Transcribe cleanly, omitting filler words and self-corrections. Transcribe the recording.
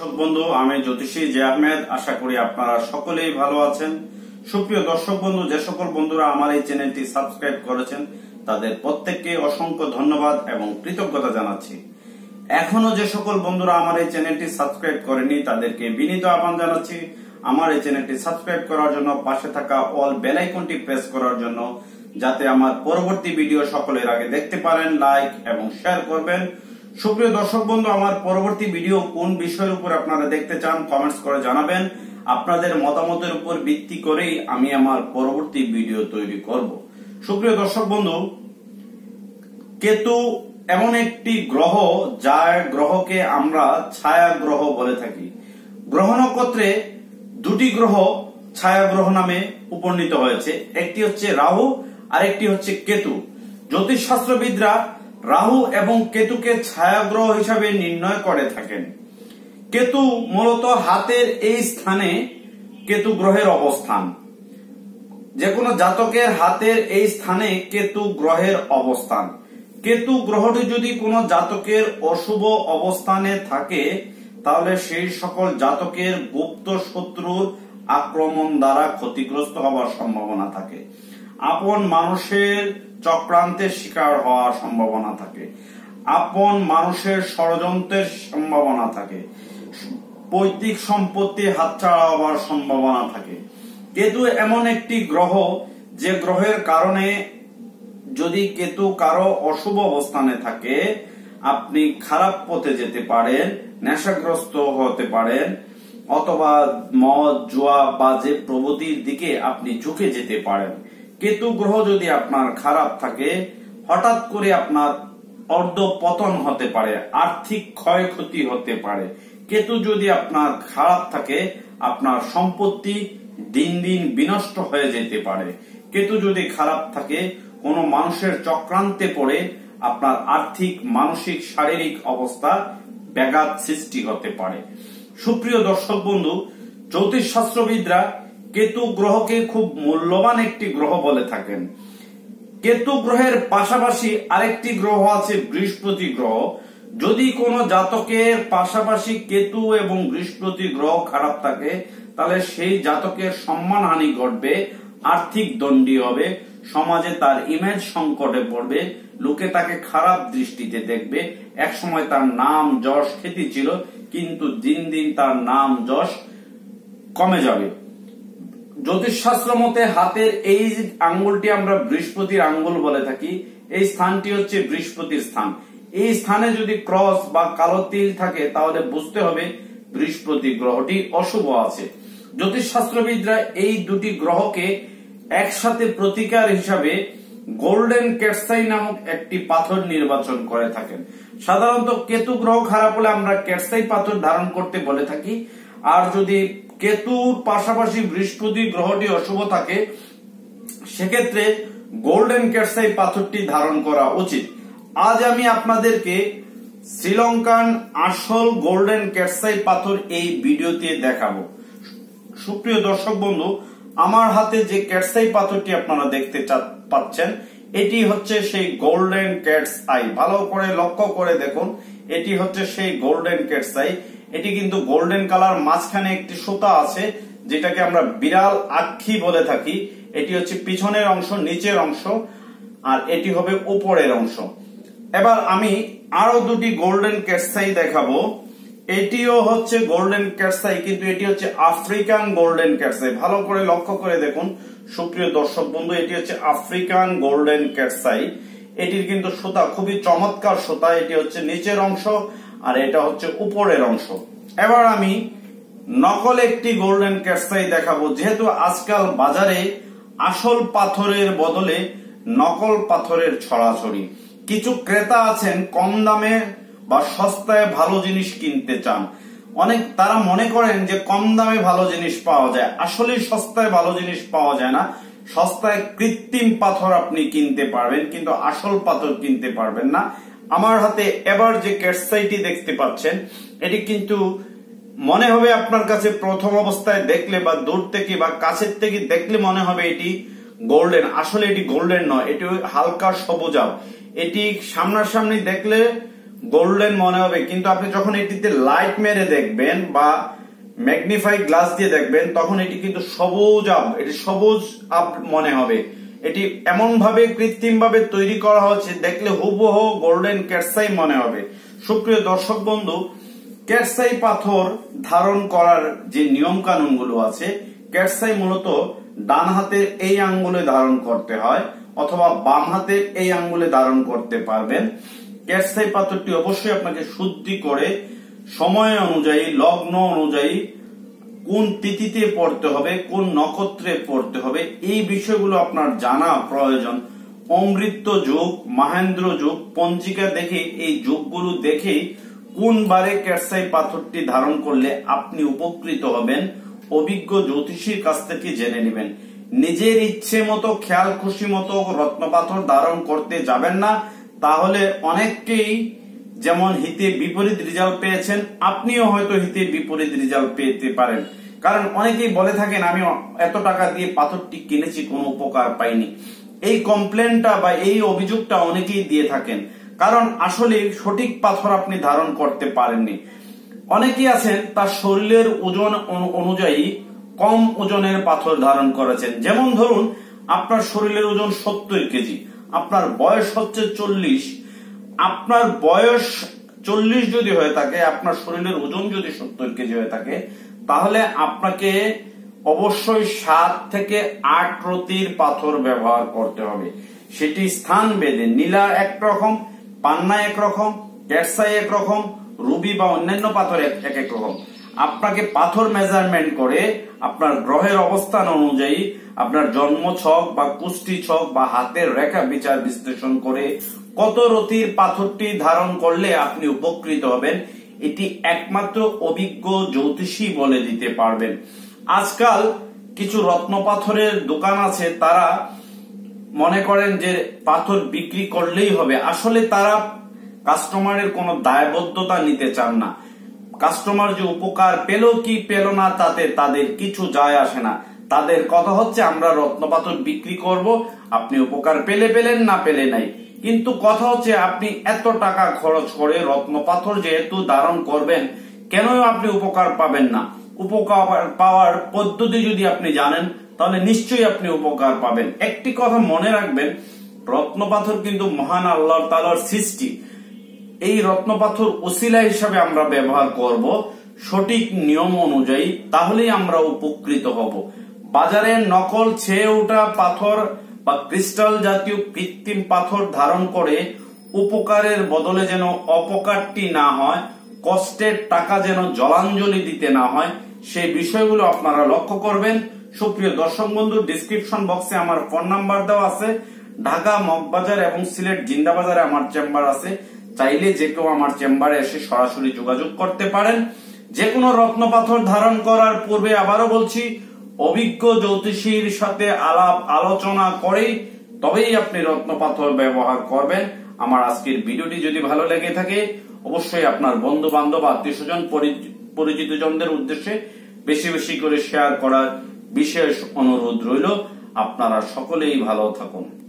দর্শক বন্ধু, আমি জ্যোতিষী জে আহমেদ। আশা করি আপনারা সকলেই ভালো আছেন। সুপ্রিয় দর্শক বন্ধু, যে সকল বন্ধুরা আমার এই চ্যানেলটি সাবস্ক্রাইব করেছেন তাদের প্রত্যেককে অসংখ্য ধন্যবাদ এবং কৃতজ্ঞতা জানাচ্ছি। এখনো যে সকল বন্ধুরা আমার এই চ্যানেলটি সাবস্ক্রাইব করেনি তাদেরকে বিনীত আহ্বান জানাচ্ছি আমার এই চ্যানেলটি সাবস্ক্রাইব করার জন্য, পাশে থাকা অল বেল আইকনটি প্রেস করার জন্য, যাতে আমার পরবর্তী ভিডিও সকলের আগে দেখতে পারেন। লাইক এবং শেয়ার করবেন। সুপ্রিয় দর্শক বন্ধু, আমার পরবর্তী ভিডিও কোন বিষয়ের উপর আপনারা দেখতে চান কমেন্টস করে জানাবেন। আপনাদের মতামতের উপর ভিত্তি করেই আমি আমার পরবর্তী ভিডিও তৈরি করব। সুপ্রিয় দর্শক বন্ধু, কেতু এমন একটি গ্রহ যার গ্রহকে আমরা ছায়া গ্রহ বলে থাকি। গ্রহ নক্ষত্রে দুটি গ্রহ ছায়া গ্রহ নামে উপনীত হয়েছে, একটি হচ্ছে রাহু আর একটি হচ্ছে কেতু। জ্যোতিষ শাস্ত্রবিদরা রাহু এবং কেতুকে ছায়া গ্রহ হিসাবে নির্ণয় করে থাকেন। কেতু মূলত হাতের এই স্থানে কেতু গ্রহের অবস্থান। যে কোনো জাতকের হাতের এই স্থানে কেতু গ্রহের অবস্থান। কেতু গ্রহটি যদি কোনো জাতকের অশুভ অবস্থানে থাকে তাহলে সেই সকল জাতকের গুপ্ত শত্রুর আক্রমণ দ্বারা ক্ষতিগ্রস্ত হওয়ার সম্ভাবনা থাকে। আপন মানুষের চক্রান্তের শিকার হওয়ার সম্ভাবনা থাকে। আপন মানুষের ষড়যন্ত্রের সম্ভাবনা থাকে। পৈতৃক সম্পত্তি হাতছাড়া হওয়ার সম্ভাবনা থাকে। কেতু এমন একটি গ্রহ যে গ্রহের কারণে যদি কেতু কারো অশুভ অবস্থানে থাকে আপনি খারাপ পথে যেতে পারেন, নেশাগ্রস্ত হতে পারেন, অথবা মদ জুয়া বাজে প্রবৃত্তির দিকে আপনি ঝুঁকে যেতে পারেন। কেতু গ্রহ যদি আপনার খারাপ থাকে হঠাৎ করে আপনার অর্ধপতন হতে পারে, আর্থিক ক্ষয়ক্ষতি হতে পারে। কেতু যদি আপনার খারাপ থাকে আপনার সম্পত্তি দিন দিন বিনষ্ট হয়ে যেতে পারে। কেতু যদি খারাপ থাকে কোনো মানুষের চক্রান্তে পড়ে আপনার আর্থিক, মানসিক, শারীরিক অবস্থা ব্যাঘাত সৃষ্টি হতে পারে। সুপ্রিয় দর্শক বন্ধু, জ্যোতিষ শাস্ত্রবিদরা কেতু গ্রহকে খুব মূল্যবান একটি গ্রহ বলে থাকেন। কেতু গ্রহের পাশাপাশি আরেকটি গ্রহ আছে বৃহস্পতি গ্রহ। যদি কোনো জাতকের পাশাপাশি কেতু এবং বৃহস্পতি গ্রহ খারাপ থাকে তাহলে সেই জাতকের সম্মানহানি ঘটবে, আর্থিক দণ্ডী হবে, সমাজে তার ইমেজ সংকটে পড়বে, লোকে তাকে খারাপ দৃষ্টিতে দেখবে। এক সময় তার নাম যশ খ্যাতি ছিল কিন্তু দিন দিন তার নাম যশ কমে যাবে। জ্যোতিষ শাস্ত্র মতে হাতের এই আঙ্গুলটি আমরা বৃহস্পতির আঙ্গুল বলে থাকি। এই স্থানটি হচ্ছে বৃহস্পতির স্থান। এই স্থানে যদি ক্রস বা কালো তিল থাকে তাহলে বুঝতে হবে বৃহস্পতি গ্রহটি অশুভ আছে। জ্যোতিষ শাস্ত্রবিদরা এই দুটি গ্রহকে একসাথে প্রতিকার হিসাবে গোল্ডেন ক্যাটসাই নামক একটি পাথর নির্বাচন করে থাকেন। সাধারণত কেতু গ্রহ খারাপ হলে আমরা ক্যাটসাই পাথর ধারণ করতে বলে থাকি। আর যদি কেতুর পাশাপাশি বৃহস্পতি গ্রহটি অশুভ থাকে সেক্ষেত্রে গোল্ডেন ক্যাটসাই পাথরটি ধারণ করা উচিত। আজ আমি আপনাদেরকে শ্রীলঙ্কান আসল গোল্ডেন ক্যাটসাই পাথর এই ভিডিওতে দেখাবো। সুপ্রিয় দর্শক বন্ধু, আমার হাতে যে ক্যাটসাই পাথরটি আপনারা দেখতে পাচ্ছেন এটি হচ্ছে সেই গোল্ডেন ক্যাটসাই। ভালো করে লক্ষ্য করে দেখুন, এটি হচ্ছে সেই গোল্ডেন ক্যাটসাই। এটি কিন্তু গোল্ডেন কালার, মাঝখানে একটি সুতা আছে যেটাকে আমরা বিড়াল আক্ষি বলে থাকি। এটি হচ্ছে পিছনের অংশ, নিচের অংশ, আর এটি হবে উপরের অংশ। এবার আমি আরো দুটি গোল্ডেন ক্যাটসাই দেখাবো। এটিও হচ্ছে গোল্ডেন ক্যাটসাই কিন্তু এটি হচ্ছে আফ্রিকান গোল্ডেন ক্যাটসাই। ভালো করে লক্ষ্য করে দেখুন সুপ্রিয় দর্শক বন্ধু, এটি হচ্ছে আফ্রিকান গোল্ডেন ক্যাটসাই। এটির কিন্তু সুতা খুবই চমৎকার সুতা। এটি হচ্ছে নিচের অংশ আর এটা হচ্ছে উপরের অংশ। এবার আমি নকল একটি গোল্ডেন ক্যাটসাই দেখাবো। যেহেতু আজকাল বাজারে আসল পাথরের বদলে নকল পাথরের ছড়াছড়ি, কিছু ক্রেতা আছেন কম দামে বা সস্তায় ভালো জিনিস কিনতে চান। তারা মনে করেন যে কম দামে ভালো জিনিস পাওয়া যায়। আসলে সস্তায় ভালো জিনিস পাওয়া যায় না। সস্তায় কৃত্রিম পাথর আপনি কিনতে পারবেন কিন্তু আসল পাথর কিনতে পারবেন না। আমার হাতে এবার যে ক্যাটসাইটি দেখতে পাচ্ছেন এটি কিন্তু মনে হবে আপনার কাছে প্রথম অবস্থায় দেখলে বা দূর থেকে বা কাছের থেকে দেখলে মনে হবে এটি গোল্ডেন। আসলে এটি গোল্ডেন নয়, এটি হালকা সবুজাভ। এটি সামনাসামনি দেখলে গোল্ডেন মনে হবে, কিন্তু আপনি যখন এটিতে লাইট মেরে দেখবেন বা ম্যাগনিফাই গ্লাস দিয়ে দেখবেন তখন এটি কিন্তু সবুজ আব মনে হবে। এটি এমন ভাবে কৃত্রিম ভাবে তৈরি করা হচ্ছে, দেখলে হুবহু গোল্ডেন ক্যাটসাই মনে হবে। সুপ্রিয় দর্শক বন্ধু, ক্যাটসাই পাথর ধারণ করার যে নিয়ম কানুন গুলো আছে, ক্যাটসাই মূলত ডান হাতের এই আঙ্গুলে ধারণ করতে হয় অথবা বাম হাতের এই আঙ্গুলে ধারণ করতে পারবেন। ক্যাটসাই পাথরটি অবশ্যই আপনাকে শুদ্ধি করে সময় অনুযায়ী, লগ্ন অনুযায়ী কোন তিথিতে পড়তে হবে, কোন নক্ষত্রে পড়তে হবে, এই বিষয়গুলো আপনার জানা প্রয়োজন। অমৃত যুগ, মহেন্দ্র যুগ, পঞ্জিকা দেখে, এই যুগগুলো দেখে কোন বারে ক্যাটসাই পাথরটি ধারণ করলে আপনি উপকৃত হবেন, অভিজ্ঞ জ্যোতিষীর কাছ থেকে জেনে নেবেন। নিজের ইচ্ছে মতো, খেয়াল খুশি মতো রত্ন পাথর ধারণ করতে যাবেন না, তাহলে অনেককেই যেমন হিতে বিপরীত রেজাল্ট পেয়েছেন, আপনিও হয়তো হিতে বিপরীত রেজাল্ট পেতে পারেন। কারণ অনেকেই বলে থাকেন আমি এত টাকা দিয়ে পাথরটি কিনেছি, কোনো উপকার পাইনি। এই কমপ্লেনটা বা এই অভিযোগটা অনেকেই দিয়ে থাকেন, কারণ আসলে সঠিক পাথর আপনি ধারণ করতে পারেননি। অনেকেই আছেন তার শরীরের ওজন অনুযায়ী কম ওজনের পাথর ধারণ করেছেন। যেমন ধরুন আপনার শরীরের ওজন 70 কেজি, আপনার বয়স হচ্ছে 40, আপনার বয়স 40 যদি হয়ে থাকে, আপনার শরীরের ওজন যদি 70 কেজি হয়ে থাকে, তাহলে আপনাকে অবশ্যই 7 থেকে 8 রতির পাথর ব্যবহার করতে হবে। সেটি স্থান ভেদে, নীলা একরকম, পান্না একরকম, ক্যাটসাই একরকম, রুবি বা অন্যান্য পাথর এক এক রকম। আপনাকে পাথর মেজারমেন্ট করে আপনার গ্রহের অবস্থান অনুযায়ী, আপনার জন্ম ছক বা কুষ্টি ছক বা হাতের রেখা বিচার বিশ্লেষণ করে কত রতির পাথরটি ধারণ করলে আপনি উপকৃত হবেন, এটি একমাত্র অভিজ্ঞ জ্যোতিষী বলে দিতে পারবেন। আজকাল কিছু রত্ন পাথরের দোকান আছে, তারা মনে করেন যে পাথর বিক্রি করলেই হবে। আসলে তারা কাস্টমারের কোনো দায়বদ্ধতা নিতে চান না। কাস্টমার যে উপকার পেল কি পেল না তাতে তাদের কিছু যায় আসে না। তাদের কথা হচ্ছে আমরা রত্ন পাথর বিক্রি করব, আপনি উপকার পেলে পেলেন, না পেলে নাই। কিন্তু কথা হচ্ছে আপনি এত টাকা খরচ করে রত্ন পাথর যেহেতু ধারণ করবেন, কেন আপনি উপকার পাবেন না? উপকার পাওয়ার পদ্ধতি যদি আপনি জানেন তাহলে নিশ্চয়ই আপনি উপকার পাবেন। একটি কথা মনে রাখবেন, রত্ন পাথর কিন্তু মহান আল্লাহ তাআলার সৃষ্টি। এই রত্ন পাথর ওসিলা হিসাবে আমরা ব্যবহার করব সঠিক নিয়ম অনুযায়ী, তাহলেই আমরা উপকৃত হব। বাজারে নকল ছেয়ে ওঠা পাথর বা ক্রিস্টাল জাতীয় কৃত্রিম পাথর ধারণ করে উপকারের বদলে যেন অপকারটি না হয়, কষ্টের টাকা যেন জলাঞ্জলি দিতে না হয়, সেই বিষয়গুলো আপনারা লক্ষ্য করবেন। সুপ্রিয় দর্শক বন্ধু, ডিসক্রিপশন বক্সে আমার ফোন নাম্বার দেওয়া আছে। ঢাকা মগবাজার এবং সিলেট জিন্দাবাজারে আমার চেম্বার আছে। চাইলে যে কেউ আমার চেম্বারে এসে সরাসরি যোগাযোগ করতে পারেন। যে কোনো রত্ন পাথর ধারণ করার পূর্বে আবারও বলছি, অভিজ্ঞ জ্যোতিষীর সাথে আলাপ আলোচনা করেই তবেই আপনি রত্ন পাথর ব্যবহার করবেন। আমার আজকের ভিডিওটি যদি ভালো লেগে থাকে অবশ্যই আপনার বন্ধু বান্ধব, আত্মীয় স্বজন, পরিচিত জনদের উদ্দেশ্যে বেশি বেশি করে শেয়ার করার বিশেষ অনুরোধ রইল। আপনারা সকলেই ভালো থাকুন।